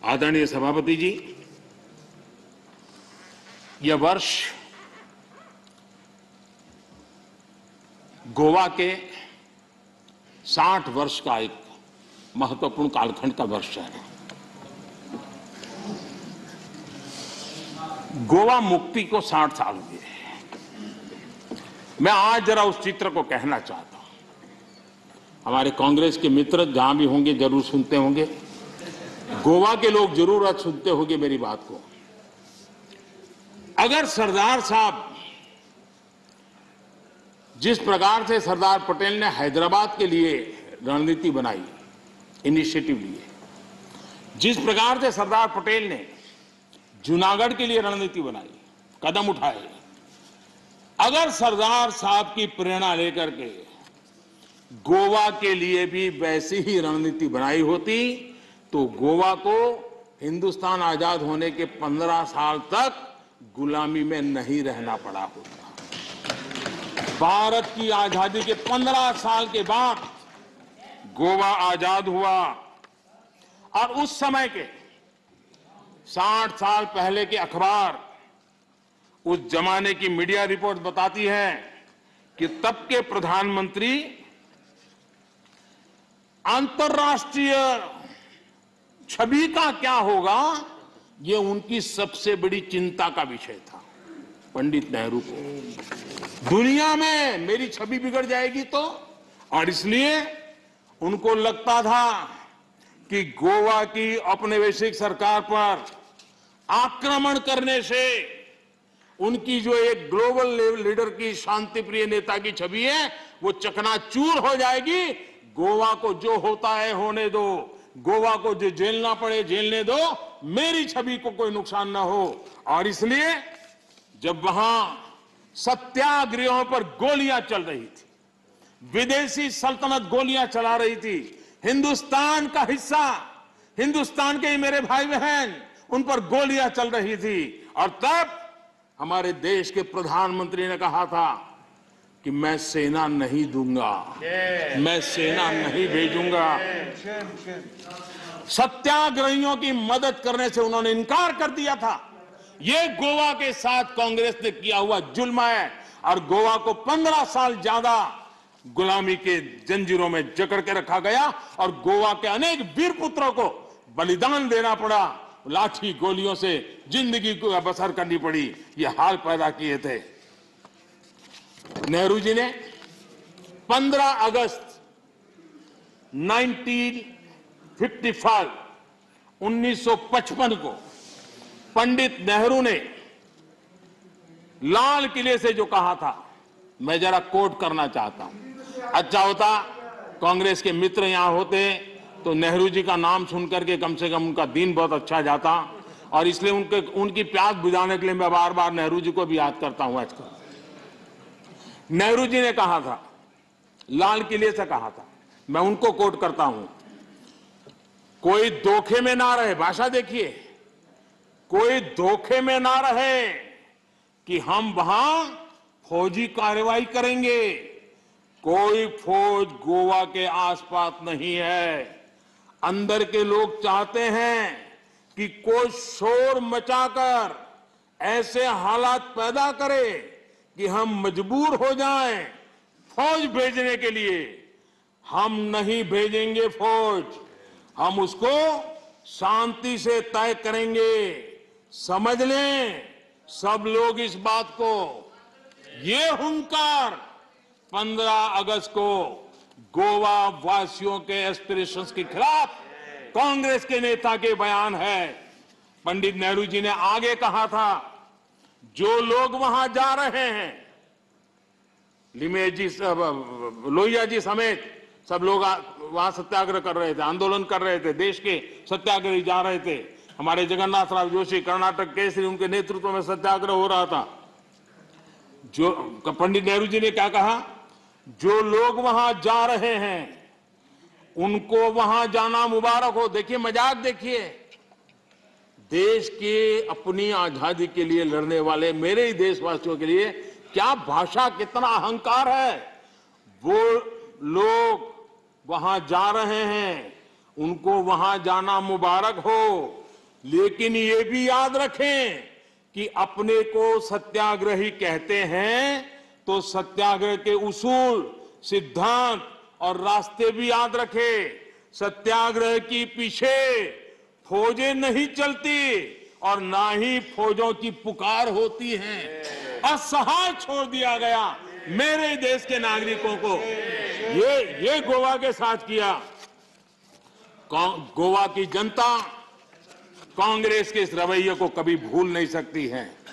आदरणीय सभापति जी, यह वर्ष गोवा के 60 वर्ष का एक महत्वपूर्ण कालखंड का वर्ष है। गोवा मुक्ति को 60 साल हुए। मैं आज जरा उस चित्र को कहना चाहता हूं। हमारे कांग्रेस के मित्र जहां भी होंगे जरूर सुनते होंगे, गोवा के लोग जरूर आज सुनते होंगे मेरी बात को। अगर सरदार साहब जिस प्रकार से सरदार पटेल ने हैदराबाद के लिए रणनीति बनाई, इनिशिएटिव लिए, जिस प्रकार से सरदार पटेल ने जूनागढ़ के लिए रणनीति बनाई, कदम उठाए, अगर सरदार साहब की प्रेरणा लेकर के गोवा के लिए भी वैसी ही रणनीति बनाई होती तो गोवा को हिंदुस्तान आजाद होने के 15 साल तक गुलामी में नहीं रहना पड़ा होता। भारत की आजादी के 15 साल के बाद गोवा आजाद हुआ और उस समय के 60 साल पहले के अखबार, उस जमाने की मीडिया रिपोर्ट बताती है कि तब के प्रधानमंत्री अंतर्राष्ट्रीय छवि का क्या होगा, ये उनकी सबसे बड़ी चिंता का विषय था। पंडित नेहरू को दुनिया में मेरी छवि बिगड़ जाएगी तो, और इसलिए उनको लगता था कि गोवा की औपनिवेशिक सरकार पर आक्रमण करने से उनकी जो एक ग्लोबल लीडर की शांतिप्रिय नेता की छवि है वो चकनाचूर हो जाएगी। गोवा को जो होता है होने दो, गोवा को जो झेलना पड़े झेलने दो, मेरी छवि को कोई नुकसान ना हो। और इसलिए जब वहां सत्याग्रहों पर गोलियां चल रही थी, विदेशी सल्तनत गोलियां चला रही थी, हिंदुस्तान का हिस्सा, हिंदुस्तान के ही मेरे भाई बहन, उन पर गोलियां चल रही थी, और तब हमारे देश के प्रधानमंत्री ने कहा था कि मैं सेना नहीं दूंगा, मैं सेना नहीं भेजूंगा। सत्याग्रहियों की मदद करने से उन्होंने इनकार कर दिया था। यह गोवा के साथ कांग्रेस ने किया हुआ जुल्म है और गोवा को 15 साल ज्यादा गुलामी के जंजीरों में जकड़ के रखा गया और गोवा के अनेक वीर पुत्रों को बलिदान देना पड़ा, लाठी गोलियों से जिंदगी को बसर करनी पड़ी। ये हाल पैदा किए थे। नेहरू जी ने 15 अगस्त 1955 को पंडित नेहरू ने लाल किले से जो कहा था, मैं जरा कोट करना चाहता हूं। अच्छा होता कांग्रेस के मित्र यहां होते तो नेहरू जी का नाम सुनकर के कम से कम उनका दिन बहुत अच्छा जाता, और इसलिए उनकी प्यास बुझाने के लिए मैं बार बार नेहरू जी को भी याद करता हूं। आजकल नेहरू जी ने कहा था, लाल किले से कहा था, मैं उनको कोट करता हूं, कोई धोखे में ना रहे, भाषा देखिए, कोई धोखे में ना रहे कि हम वहां फौजी कार्रवाई करेंगे। कोई फौज गोवा के आसपास नहीं है। अंदर के लोग चाहते हैं कि कोई शोर मचाकर ऐसे हालात पैदा करे कि हम मजबूर हो जाएं फौज भेजने के लिए। हम नहीं भेजेंगे फौज, हम उसको शांति से तय करेंगे। समझ लें सब लोग इस बात को। ये हुंकार 15 अगस्त को गोवा वासियों के एस्पिरेशंस के खिलाफ कांग्रेस के नेता के बयान है। पंडित नेहरू जी ने आगे कहा था, जो लोग वहां जा रहे हैं, लिमेज जी, लोहिया जी समेत सब लोग वहां सत्याग्रह कर रहे थे, आंदोलन कर रहे थे, देश के सत्याग्रही जा रहे थे। हमारे जगन्नाथ राव जोशी, कर्नाटक केसरी, उनके नेतृत्व में सत्याग्रह हो रहा था। जो पंडित नेहरू जी ने क्या कहा, जो लोग वहां जा रहे हैं उनको वहां जाना मुबारक हो। देखिए मजाक, देखिए, देश के अपनी आजादी के लिए लड़ने वाले मेरे ही देशवासियों के लिए क्या भाषा, कितना अहंकार है। वो लोग वहां जा रहे हैं, उनको वहां जाना मुबारक हो। लेकिन ये भी याद रखें कि अपने को सत्याग्रही कहते हैं तो सत्याग्रह के उसूल, सिद्धांत और रास्ते भी याद रखें। सत्याग्रह की पीछे फौजें नहीं चलती और ना ही फौजों की पुकार होती है। असहाय छोड़ दिया गया मेरे देश के नागरिकों को। ये गोवा के साथ किया। गोवा की जनता कांग्रेस के इस रवैये को कभी भूल नहीं सकती है।